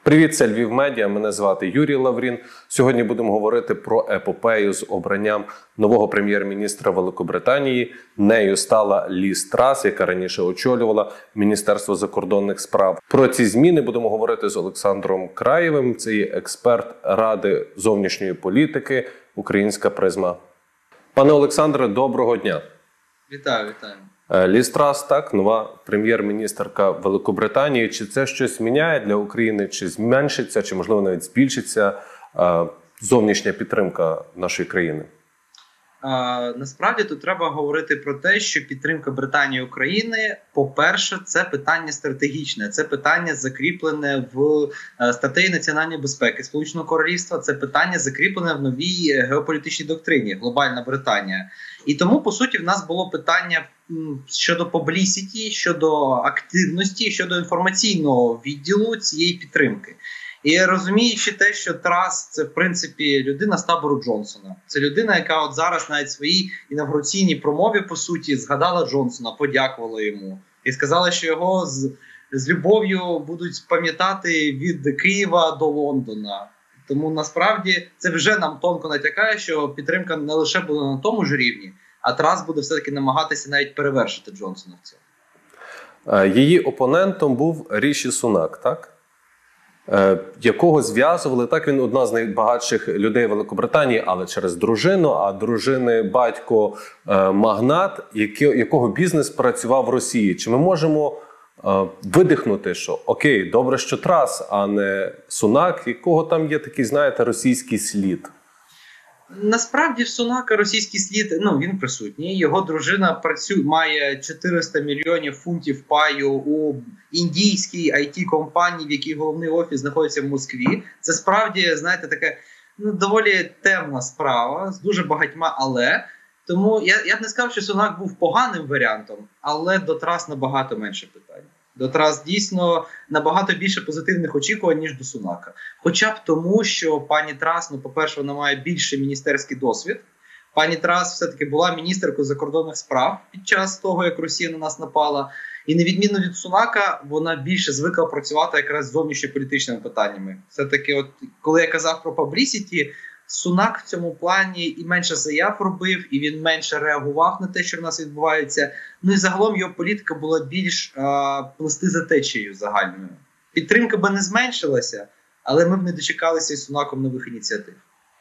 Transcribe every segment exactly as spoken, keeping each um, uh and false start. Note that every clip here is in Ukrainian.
Привіт, це Львів Медіа. Мене звати Юрій Лаврін. Сьогодні будемо говорити про епопею з обранням нового прем'єр-міністра Великобританії. Нею стала Ліз Трас, яка раніше очолювала Міністерство закордонних справ. Про ці зміни будемо говорити з Олександром Краєвим. Це є експерт Ради зовнішньої політики «Українська призма». Пане Олександре, доброго дня. Вітаю, вітаю. Ліз Трас, так, нова прем'єр-міністерка Великобританії. Чи це щось міняє для України? Чи зменшиться, чи, можливо, навіть збільшиться е, зовнішня підтримка нашої країни? А, насправді тут треба говорити про те, що підтримка Британії України, по-перше, це питання стратегічне, це питання закріплене в стратегії національної безпеки Сполученого Королівства, це питання закріплене в новій геополітичній доктрині «Глобальна Британія». І тому, по суті, в нас було питання щодо паблісіті, щодо активності, щодо інформаційного відділу цієї підтримки. І розуміючи те, що Трас – це, в принципі, людина з табору Джонсона. Це людина, яка от зараз навіть в своїй інавгураційній промові, по суті, згадала Джонсона, подякувала йому. І сказала, що його з, з любов'ю будуть пам'ятати від Києва до Лондона. Тому, насправді, це вже нам тонко натякає, що підтримка не лише буде на тому ж рівні, а Трас буде все-таки намагатися навіть перевершити Джонсона в цьому. Її опонентом був Ріші Сунак, так? Якого зв'язували, так, він одна з найбагатших людей Великобританії, але через дружину, а дружини батько е, магнат, який, якого бізнес працював в Росії. Чи ми можемо е, видихнути, що окей, добре, що Трас, а не Сунак, якого там є такий, знаєте, російський слід? Насправді в Сунака російський слід, ну, він присутній. Його дружина працює, має чотириста мільйонів фунтів паю у індійській ай ті-компанії, в якій головний офіс знаходиться в Москві. Це справді, знаєте, така ну, доволі темна справа з дуже багатьма але. Тому я, я б не сказав, що Сунак був поганим варіантом, але до Трас набагато менше питань. До Трас дійсно набагато більше позитивних очікувань, ніж до Сунака. Хоча б тому, що пані Трас, ну, по-перше, вона має більший міністерський досвід. Пані Трас все-таки була міністеркою закордонних справ під час того, як Росія на нас напала. І на відміну від Сунака, вона більше звикла працювати якраз з зовнішньополітичними питаннями. Все-таки, от коли я казав про паблісіті, Сунак в цьому плані і менше заяв робив, і він менше реагував на те, що в нас відбувається. Ну і загалом його політика була більш а, плисти за течією загальною. Підтримка би не зменшилася, але ми б не дочекалися із Сунаком нових ініціатив.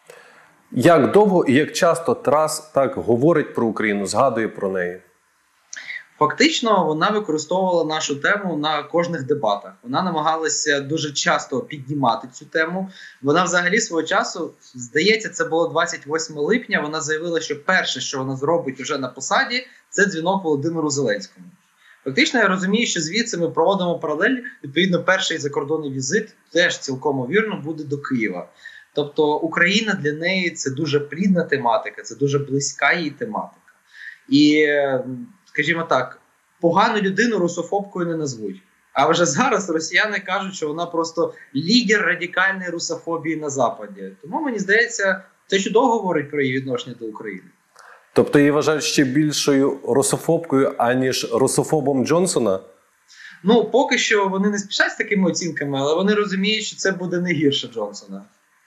Як довго і як часто Трас так говорить про Україну, згадує про неї? Фактично, вона використовувала нашу тему на кожних дебатах. Вона намагалася дуже часто піднімати цю тему. Вона взагалі свого часу, здається, це було двадцять восьмого липня, вона заявила, що перше, що вона зробить вже на посаді, це дзвінок Володимиру Зеленському. Фактично, я розумію, що звідси ми проводимо паралель. Відповідно, перший закордонний візит теж цілком вірно буде до Києва. Тобто Україна для неї – це дуже плідна тематика, це дуже близька її тематика. І, скажімо так, погану людину русофобкою не назвуть. А вже зараз росіяни кажуть, що вона просто лідер радикальної русофобії на Западі. Тому, мені здається, це чудово говорить про її відношення до України. Тобто її вважають ще більшою русофобкою, аніж русофобом Джонсона? Ну, поки що вони не спішать з такими оцінками, але вони розуміють, що це буде не гірше Джонсона.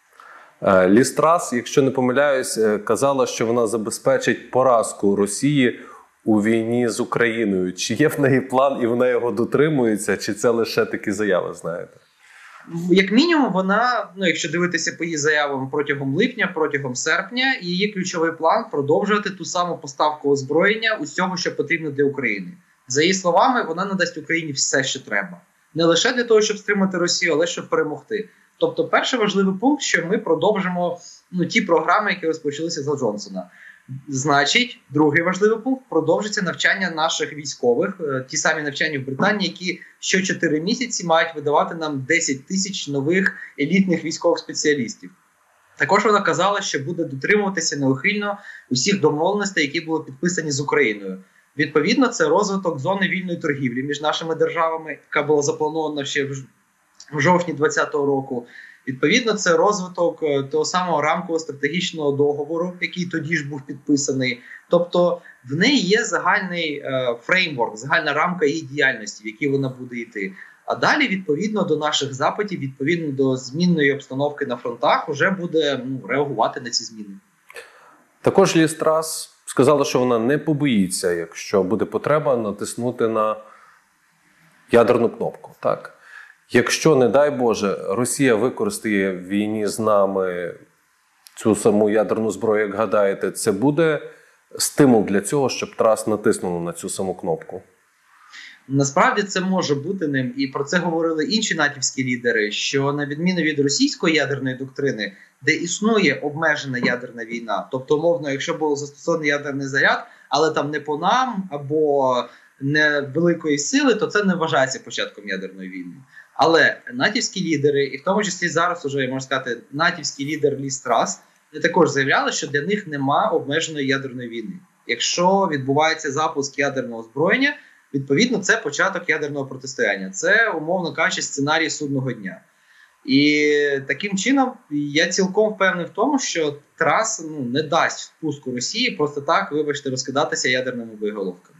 Ліз Трас, якщо не помиляюсь, казала, що вона забезпечить поразку Росії у війні з Україною. Чи є в неї план і вона його дотримується, чи це лише такі заяви, знаєте? Як мінімум, вона, ну, якщо дивитися по її заявам протягом липня, протягом серпня, її ключовий план – продовжувати ту саму поставку озброєння усього, що потрібно для України. За її словами, вона надасть Україні все, що треба. Не лише для того, щоб стримати Росію, але щоб перемогти. Тобто, перший важливий пункт, що ми продовжимо ну, ті програми, які розпочалися за Джонсона. Значить, другий важливий пункт – продовжиться навчання наших військових, ті самі навчання в Британії, які що чотири місяці мають видавати нам десять тисяч нових елітних військових спеціалістів. Також вона казала, що буде дотримуватися неухильно усіх домовленостей, які були підписані з Україною. Відповідно, це розвиток зони вільної торгівлі між нашими державами, яка була запланована ще в жовтні двадцятого року. Відповідно, це розвиток того самого рамкового стратегічного договору, який тоді ж був підписаний. Тобто в неї є загальний е, фреймворк, загальна рамка її діяльності, в якій вона буде йти. А далі, відповідно до наших запитів, відповідно до змінної обстановки на фронтах, вже буде ну, реагувати на ці зміни. Також Ліз Трас сказала, що вона не побоїться, якщо буде потреба, натиснути на ядерну кнопку. Так? Якщо, не дай Боже, Росія використає в війні з нами цю саму ядерну зброю, як гадаєте, це буде стимул для цього, щоб Трас натиснула на цю саму кнопку? Насправді це може бути ним, і про це говорили інші натівські лідери, що на відміну від російської ядерної доктрини, де існує обмежена ядерна війна, тобто, умовно, якщо був застосований ядерний заряд, але там не по нам або не великої сили, то це не вважається початком ядерної війни. Але натівські лідери, і в тому числі зараз уже, можна сказати, натівський лідер Ліз Трас, також заявляли, що для них нема обмеженої ядерної війни. Якщо відбувається запуск ядерного озброєння, відповідно, це початок ядерного протистояння. Це, умовно кажучи, сценарій судного дня. І таким чином я цілком впевнений в тому, що Трас ну, не дасть спуску Росії просто так, вибачте, розкидатися ядерними боєголовками.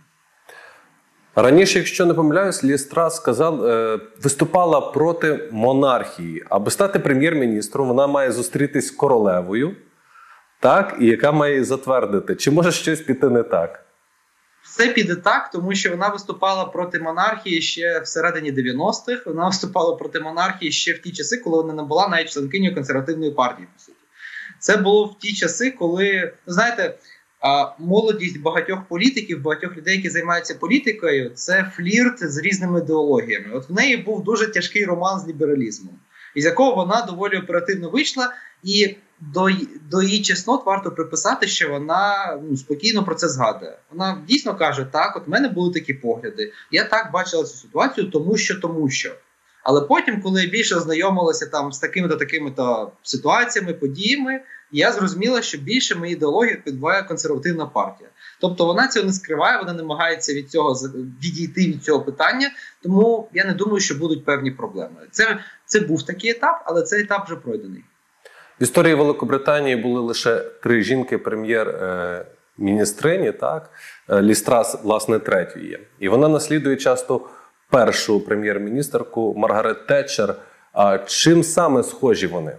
Раніше, якщо не помиляюсь, Ліз Трас сказав, е, виступала проти монархії. Аби стати прем'єр-міністром, вона має зустрітись з королевою, так, і яка має її затвердити. Чи може щось піти не так? Все піде так, тому що вона виступала проти монархії ще всередині дев'яностих, вона виступала проти монархії ще в ті часи, коли вона не була навіть членкинею консервативної партії, по суті. Це було в ті часи, коли, знаєте, молодість багатьох політиків, багатьох людей, які займаються політикою, це флірт з різними ідеологіями. От в неї був дуже тяжкий роман з лібералізмом, із якого вона доволі оперативно вийшла, і до, до її чеснот варто приписати, що вона ну, спокійно про це згадує. Вона дійсно каже, так, от в мене були такі погляди, я так бачила цю ситуацію, тому що, тому що. Але потім, коли я більше ознайомилася там з такими-то такими-то ситуаціями, подіями, я зрозуміла, що більше мої ідеології підбиває консервативна партія. Тобто вона цього не скриває, вона намагається від цього відійти від цього питання, тому я не думаю, що будуть певні проблеми. Це, це був такий етап, але цей етап вже пройдений. В історії Великобританії були лише три жінки прем'єр-міністрині, так? Ліз Трас, власне, третьою є. І вона наслідує часто першу прем'єр-міністерку Маргарет Тетчер. А чим саме схожі вони?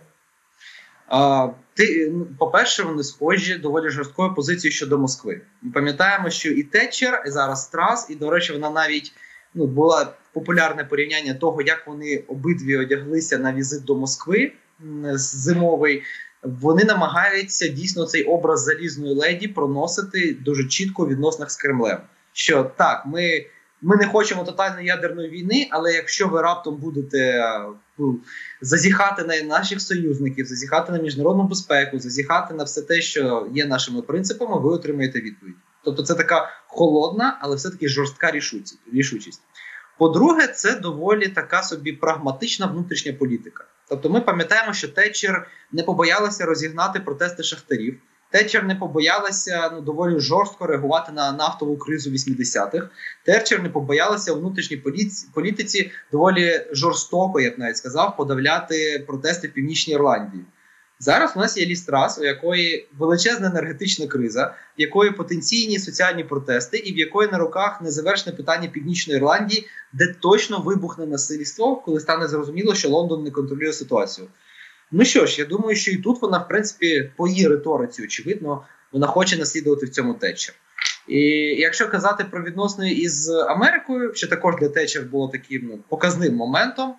А, ти, по-перше, вони схожі доволі жорсткою позицією щодо Москви. Ми пам'ятаємо, що і Тетчер, і зараз Трас, і, до речі, вона навіть ну, була популярне порівняння того, як вони обидві одяглися на візит до Москви зимовий. Вони намагаються дійсно цей образ залізної леді проносити дуже чітко у відносинах з Кремлем. Що так, ми, ми не хочемо тотальної ядерної війни, але якщо ви раптом будете ну, зазіхати на наших союзників, зазіхати на міжнародну безпеку, зазіхати на все те, що є нашими принципами, ви отримаєте відповідь. Тобто це така холодна, але все-таки жорстка рішучість. По-друге, це доволі така собі прагматична внутрішня політика. Тобто ми пам'ятаємо, що Тетчер не побоялася розігнати протести шахтарів. Тетчер не побоялася ну, доволі жорстко реагувати на нафтову кризу вісімдесятих. Тетчер не побоялася у внутрішній політиці доволі жорстоко, я б навіть сказав, подавляти протести в Північній Ірландії. Зараз у нас є Ліз Трас, у якої величезна енергетична криза, в якої потенційні соціальні протести і в якої на руках незавершене питання Північної Ірландії, де точно вибухне насильство, коли стане зрозуміло, що Лондон не контролює ситуацію. Ну що ж, я думаю, що і тут вона, в принципі, по її риториці, очевидно, вона хоче наслідувати в цьому Тетчер. І якщо казати про відносини із Америкою, що також для Тетчер було таким ну, показним моментом,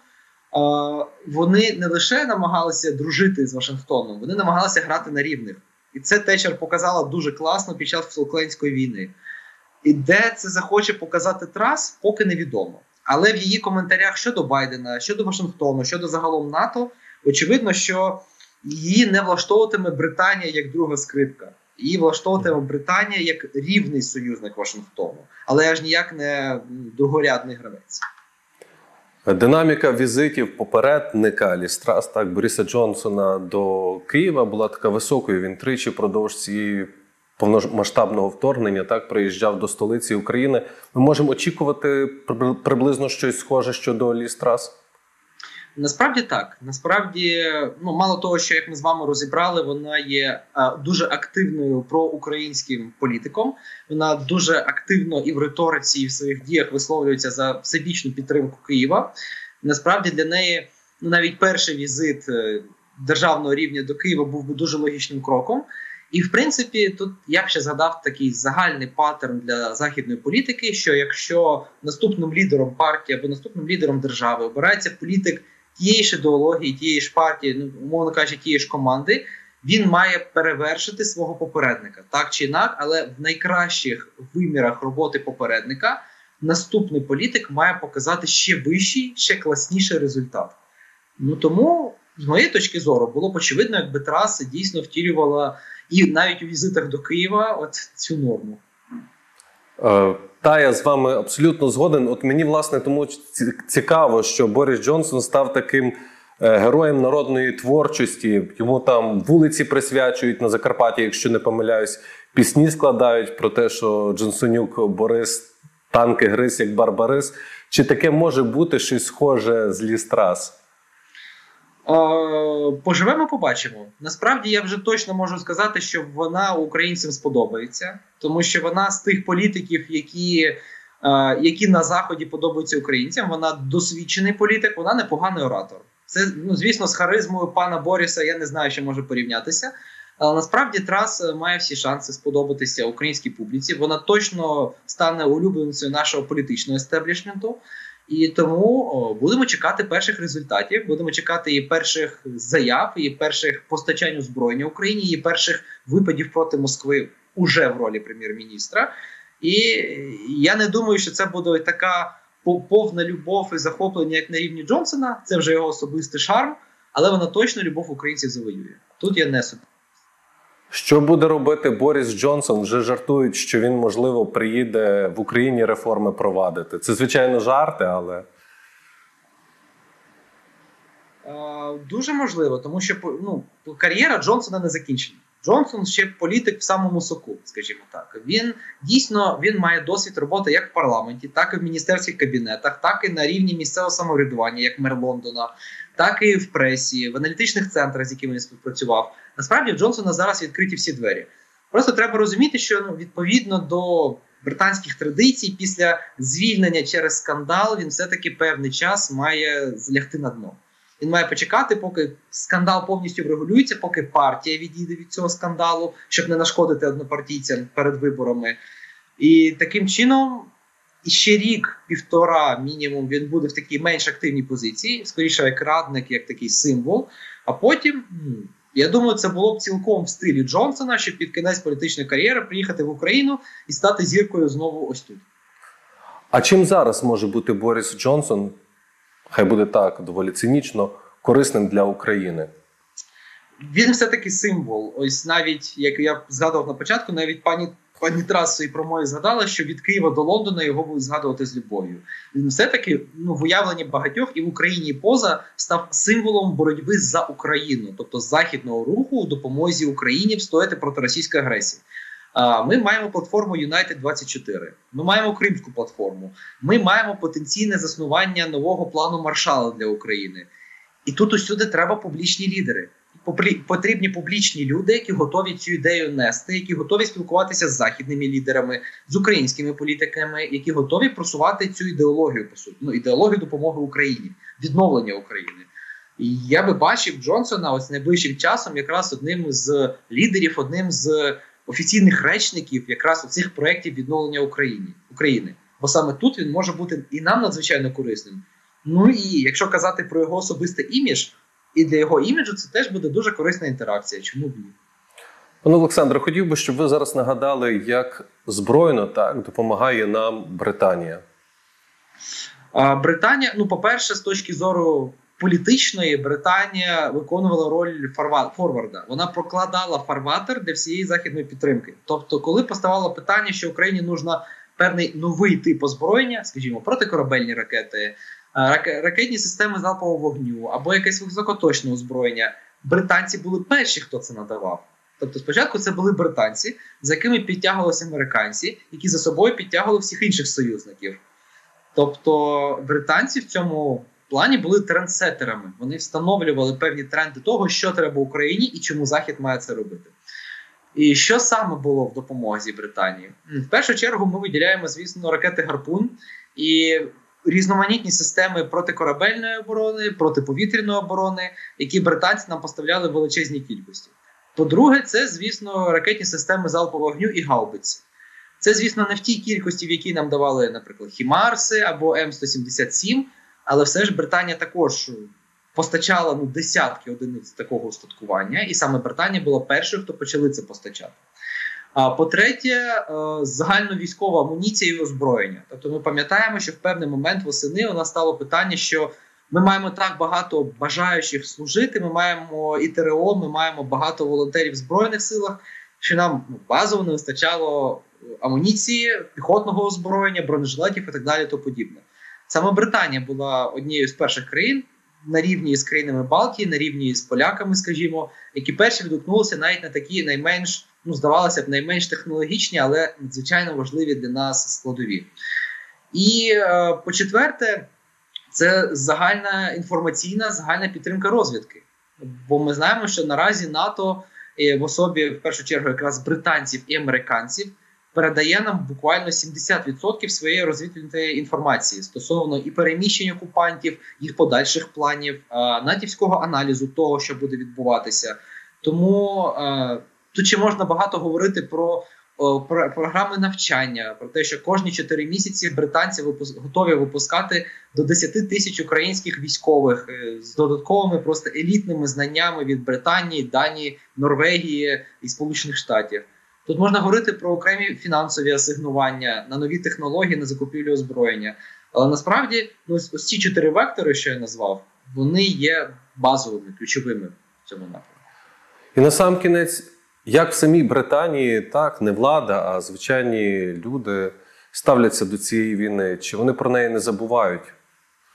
вони не лише намагалися дружити з Вашингтоном, вони намагалися грати на рівних. І це Тетчер показала дуже класно під час Фолклендської війни. І де це захоче показати Трас, поки невідомо. Але в її коментарях щодо Байдена, щодо Вашингтону, щодо загалом НАТО, очевидно, що її не влаштовуватиме Британія як друга скрипка. Її влаштовуватиме Британія як рівний союзник Вашингтону. Але аж ніяк не другорядний гравець. Динаміка візитів попередника Ліз Трас, так, Бориса Джонсона до Києва була така високою. Він тричі впродовж цієї повномасштабного вторгнення так, приїжджав до столиці України. Ми можемо очікувати приблизно щось схоже щодо Ліз Трас? Насправді так. Насправді, ну мало того, що як ми з вами розібрали, вона є а, дуже активною проукраїнським політиком. Вона дуже активно і в риториці, і в своїх діях висловлюється за всебічну підтримку Києва. Насправді для неї ну, навіть перший візит е, державного рівня до Києва був би дуже логічним кроком. І, в принципі, тут я б ще згадав такий загальний паттерн для західної політики, що якщо наступним лідером партії або наступним лідером держави обирається політик тієї ж ідеології, тієї ж партії, ну, умовно кажучи, тієї ж команди, він має перевершити свого попередника. Так чи інак, але в найкращих вимірах роботи попередника наступний політик має показати ще вищий, ще класніший результат. Ну тому, з моєї точки зору, було б очевидно, якби траса дійсно втілювала і навіть у візитах до Києва от цю норму. Е, та, я з вами абсолютно згоден. От мені, власне, тому цікаво, що Борис Джонсон став таким е, героєм народної творчості. Йому там вулиці присвячують на Закарпатті, якщо не помиляюсь, пісні складають про те, що Джонсонюк Борис танки гриз як барбарис. Чи таке може бути щось схоже з Лі Страс? Поживемо, побачимо. Насправді я вже точно можу сказати, що вона українцям сподобається, тому що вона з тих політиків, які, які на Заході подобаються українцям, вона досвідчений політик, вона непоганий оратор. Це, ну, звісно, з харизмою пана Боріса я не знаю, що може порівнятися. Але насправді Трас має всі шанси сподобатися українській публіці. Вона точно стане улюбленцею нашого політичного естеблішменту. І тому о, будемо чекати перших результатів, будемо чекати її перших заяв, її перших постачань озброєння Україні, її перших випадів проти Москви уже в ролі прем'єр-міністра. І я не думаю, що це буде така повна любов і захоплення, як на рівні Джонсона. Це вже його особистий шарм, але вона точно любов українців завоює. Тут я не сумніваюся. Що буде робити Борис Джонсон? Вже жартують, що він, можливо, приїде в Україні реформи провадити. Це, звичайно, жарти, але... Дуже можливо, тому що ну, кар'єра Джонсона не закінчена. Джонсон ще політик в самому соку, скажімо так. Він дійсно він має досвід роботи як в парламенті, так і в міністерських кабінетах, так і на рівні місцевого самоврядування, як мер Лондона, так і в пресі, в аналітичних центрах, з якими він співпрацював. Насправді в Джонсона зараз відкриті всі двері. Просто треба розуміти, що ну, відповідно до британських традицій, після звільнення через скандал він все-таки певний час має злягти на дно. Він має почекати, поки скандал повністю врегулюється, поки партія відійде від цього скандалу, щоб не нашкодити однопартійцям перед виборами. І таким чином, ще рік-півтора мінімум він буде в такій менш активній позиції, скоріше як радник, як такий символ. А потім, я думаю, це було б цілком в стилі Джонсона, щоб під кінець політичної кар'єри приїхати в Україну і стати зіркою знову ось тут. А чим зараз може бути Борис Джонсон, хай буде так, доволі цинічно, корисним для України? Він все-таки символ. Ось навіть, як я згадував на початку, навіть пані, пані Трасо і про мої згадала, що від Києва до Лондона його будуть згадувати з любов'ю. Він все-таки ну, в уявленні багатьох і в Україні, і поза став символом боротьби за Україну, тобто західного руху у допомозі Україні встояти проти російської агресії. Ми маємо платформу Юнайтед двадцять чотири, ми маємо Кримську платформу, ми маємо потенційне заснування нового плану Маршалла для України. І тут усюди треба публічні лідери. Потрібні публічні люди, які готові цю ідею нести, які готові спілкуватися з західними лідерами, з українськими політиками, які готові просувати цю ідеологію, по суті, ну, ідеологію допомоги Україні, відновлення України. І я би бачив Джонсона ось найближчим часом якраз одним з лідерів, одним з офіційних речників якраз у цих проєктів відновлення України. України. Бо саме тут він може бути і нам надзвичайно корисним. Ну і якщо казати про його особистий імідж, і для його іміджу це теж буде дуже корисна інтеракція. Чому б ні? Пане Олександре, хотів би, щоб ви зараз нагадали, як збройно так допомагає нам Британія. А, Британія, ну, по-перше, з точки зору політичної, Британія виконувала роль форварда. Вона прокладала фарватер для всієї західної підтримки. Тобто, коли поставало питання, що Україні нужна певний новий тип озброєння, скажімо, протикорабельні ракети, ракетні системи залпового вогню або якесь високоточне озброєння, британці були перші, хто це надавав. Тобто спочатку це були британці, за якими підтягувалися американці, які за собою підтягували всіх інших союзників. Тобто британці в цьому плані були трендсеттерами. Вони встановлювали певні тренди того, що треба Україні і чому Захід має це робити. І що саме було в допомозі Британії? В першу чергу ми виділяємо, звісно, ракети «Гарпун» і різноманітні системи протикорабельної оборони, протиповітряної оборони, які британці нам поставляли в величезній кількості. По-друге, це, звісно, ракетні системи залпового вогню і гаубиці. Це, звісно, не в тій кількості, в якій нам давали, наприклад, «Хімарси» або Ем сто сімдесят сім, але все ж Британія також постачала ну, десятки одиниць такого устаткування, і саме Британія була першою, хто почали це постачати. А по-третє, загальновійськова амуніція і озброєння. Тобто ми пам'ятаємо, що в певний момент восени у нас стало питання, що ми маємо так багато бажаючих служити, ми маємо і ТРО, ми маємо багато волонтерів в Збройних силах, що нам ну, базово не вистачало амуніції, піхотного озброєння, бронежилетів і так далі, то подібне. Саме Британія була однією з перших країн, на рівні з країнами Балтії, на рівні з поляками, скажімо, які перші відгукнулися навіть на такі найменш, ну, здавалося б, найменш технологічні, але надзвичайно важливі для нас складові. І е, по-четверте, це загальна інформаційна, загальна підтримка розвідки. Бо ми знаємо, що наразі НАТО е, в особі, в першу чергу, якраз британців і американців, передає нам буквально сімдесят відсотків своєї розвідувальної інформації стосовно і переміщень окупантів, їх подальших планів, натівського аналізу того, що буде відбуватися. Тому е, тут ще можна багато говорити про, о, про програми навчання, про те, що кожні чотири місяці британці випуск, готові випускати до десять тисяч українських військових е, з додатковими просто елітними знаннями від Британії, Данії, Норвегії і Сполучених Штатів. Тут можна говорити про окремі фінансові асигнування, на нові технології, на закупівлю озброєння. Але насправді ну, ось ці чотири вектори, що я назвав, вони є базовими, ключовими в цьому напрямку. І насамкінець, як в самій Британії, так, не влада, а звичайні люди ставляться до цієї війни? Чи вони про неї не забувають? Е,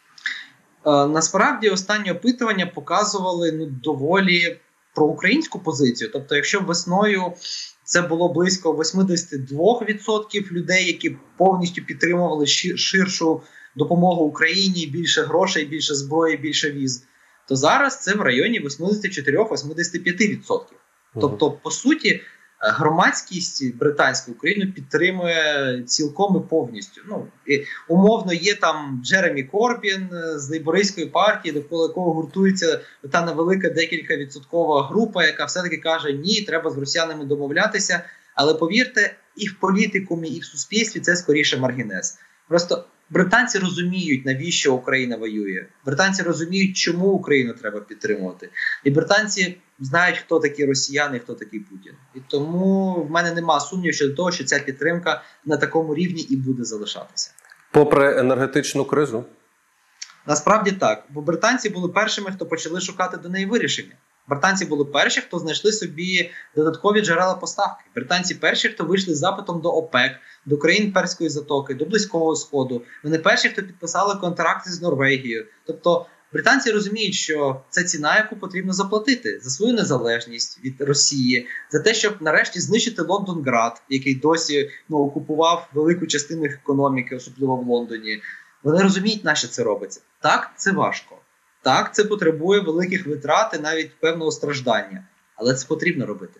насправді, останні опитування показували ну, доволі проукраїнську позицію. Тобто, якщо весною це було близько вісімдесят два відсотки людей, які повністю підтримували ширшу допомогу Україні, більше грошей, більше зброї, більше віз, то зараз це в районі вісімдесят чотири - вісімдесят п'ять відсотків. Тобто, по суті, громадськість британську Україну підтримує цілком і повністю. Ну, і, умовно, є там Джеремі Корбін з лейбористської партії, довкола якого гуртується та невелика декілька відсоткова група, яка все-таки каже, ні, треба з росіянами домовлятися. Але повірте, і в політикумі, і в суспільстві це скоріше маргінез. Просто британці розуміють, навіщо Україна воює. Британці розуміють, чому Україну треба підтримувати. І британці знають, хто такі росіяни і хто такий Путін. І тому в мене нема сумнівів щодо того, що ця підтримка на такому рівні і буде залишатися. Попри енергетичну кризу? Насправді так. Бо британці були першими, хто почали шукати до неї вирішення. Британці були перші, хто знайшли собі додаткові джерела поставки. Британці перші, хто вийшли з запитом до ОПЕК, до країн Перської затоки, до Близького Сходу. Вони перші, хто підписали контракти з Норвегією. Тобто британці розуміють, що це ціна, яку потрібно заплатити за свою незалежність від Росії, за те, щоб нарешті знищити Лондонград, який досі ну, окупував велику частину економіки, особливо в Лондоні. Вони розуміють, на що це робиться. Так, це важко. Так, це потребує великих витрат і навіть певного страждання. Але це потрібно робити.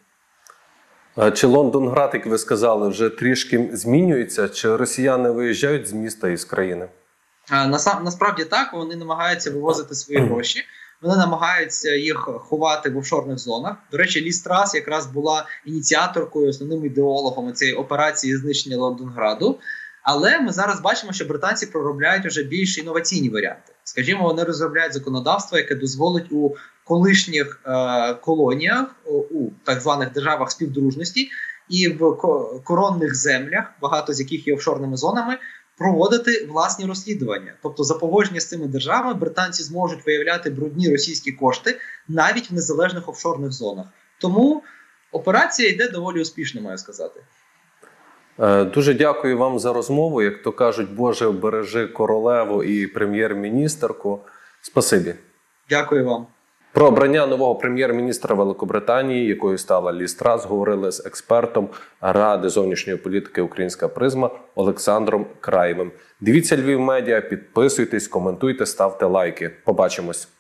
А чи Лондонград, як ви сказали, вже трішки змінюється? Чи росіяни виїжджають з міста і з країни? А, насам, насправді так, вони намагаються вивозити свої гроші. Вони намагаються їх ховати в офшорних зонах. До речі, Лі Страс якраз була ініціаторкою, основним ідеологом цієї операції знищення Лондонграду. Але ми зараз бачимо, що британці проробляють вже більш інноваційні варіанти. Скажімо, вони розробляють законодавство, яке дозволить у колишніх е, колоніях, у так званих державах співдружності і в коронних землях, багато з яких є офшорними зонами, проводити власні розслідування. Тобто за погодження з цими державами британці зможуть виявляти брудні російські кошти навіть в незалежних офшорних зонах. Тому операція йде доволі успішно, маю сказати. Дуже дякую вам за розмову. Як то кажуть, Боже, бережи королеву і прем'єр-міністерку. Спасибі. Дякую вам. Про обрання нового прем'єр-міністра Великобританії, якою стала Ліз Трас, говорили з експертом Ради зовнішньої політики «Українська призма» Олександром Краєвим. Дивіться Львів Медіа, підписуйтесь, коментуйте, ставте лайки. Побачимось.